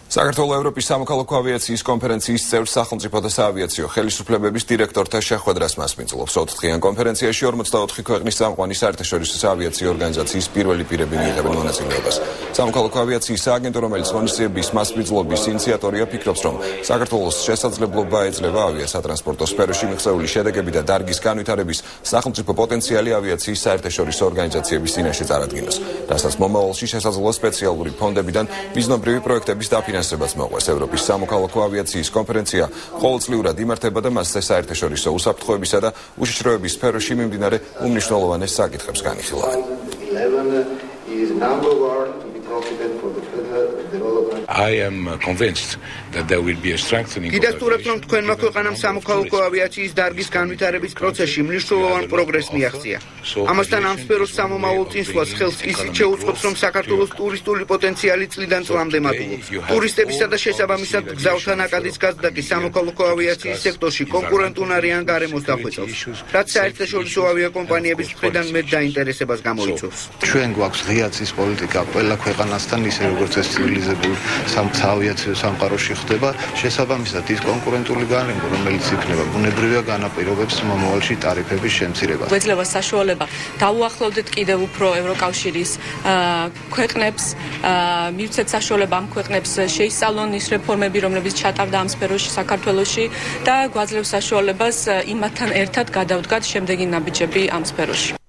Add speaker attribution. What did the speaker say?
Speaker 1: საქართველოს ევროპის სამოქალაქო ავიაციის კონფერენციის წევრ სახელმწიფოთა საავიაციო ხელისუფლებების დირექტორთა შეხვედრას მასპინძლობს. 4-დღიან კონფერენციაში 44 ქვეყნის წამყვანი საერთაშორისო საავიაციო ორგანიზაციის პირველი პირები მიიღებენ მონაწილეობას. სამოქალაქო ავიაციის სააგენტო, რომელიც ღონისძიების მასპინძლობის ინიციატორია, ფიქრობს, რომ საქართველოს შესაძლებლობა ეძლევა ავიასატრანსპორტო სფეროში მიღწეული შედეგები და დარგის განვითარების სახელმწიფო პოტენციალი ავიაციის საერთაშორისო ორგანიზაციების წინაშე წარადგინოს, რასაც მომავალში შესაძლოა სპეციალური ფონდებიდან მიზნობრივი პროექტების დაფინანსებას მოყვეს. ევროპის სამოქალაქო ავიაციის კონფერენცია ყოველწლიურად იმართება და მასზე საერთაშორისო უსაფრთხოებისა და უშიშროების სფეროში მიმდინარე უმნიშვნელოვანეს საკითხებს განიხილავენ.
Speaker 2: I am convinced that there will be a strengthening.
Speaker 3: გიდასტურებთ, რომ თქვენმა ქვეყანამ სამოქალაქო ავიაციის დარგის განვითარების პროცესში მნიშვნელოვან პროგრესს მიაღწია. ამასთან ამ სფეროს სამომავლო წინსვლას ხელს ისიც შეუწყობს, რომ საქართველოს ტურისტული პოტენციალი წლიდან წლამდე მატულობს. ტურისტებისა და შესაბამისად გზავრთა ნაკადის გაზრდა სამოქალაქო ავიაციის სექტორში კონკურენტუნარიან გარემოს დახვეწავს, რაც საერთაშორისო ავიაკომპანიების მხრიდან მეტ დაინტერესებას გამოიწვევს.
Speaker 4: ჩვენ გვაქვს ღიაცის პოლიტიკა ყველა ქვეყანასთან, ისე როგორც ეს ცივილიზებული საავიაციო სამყაროში ხდება, შესაბამისად ის კონკურენტული გარემო, რომელიც იქნება, ბუნებრივია განაპირობებს მომავალში ტარიფების შემცირებას.
Speaker 5: გვეძლევა საშუალება დაუახლოვდეთ კიდევ უფრო ევროკავშირის ქვეყნებს, მივცეთ საშუალება ამ ქვეყნებს შეისწავლონ ის რეფორმები, რომლებიც ჩატარდა ამ სფეროში საქართველოში და გვაძლევს საშუალებას იმათთან ერთად გადავდგათ შემდეგი ნაბიჯები ამ სფეროში.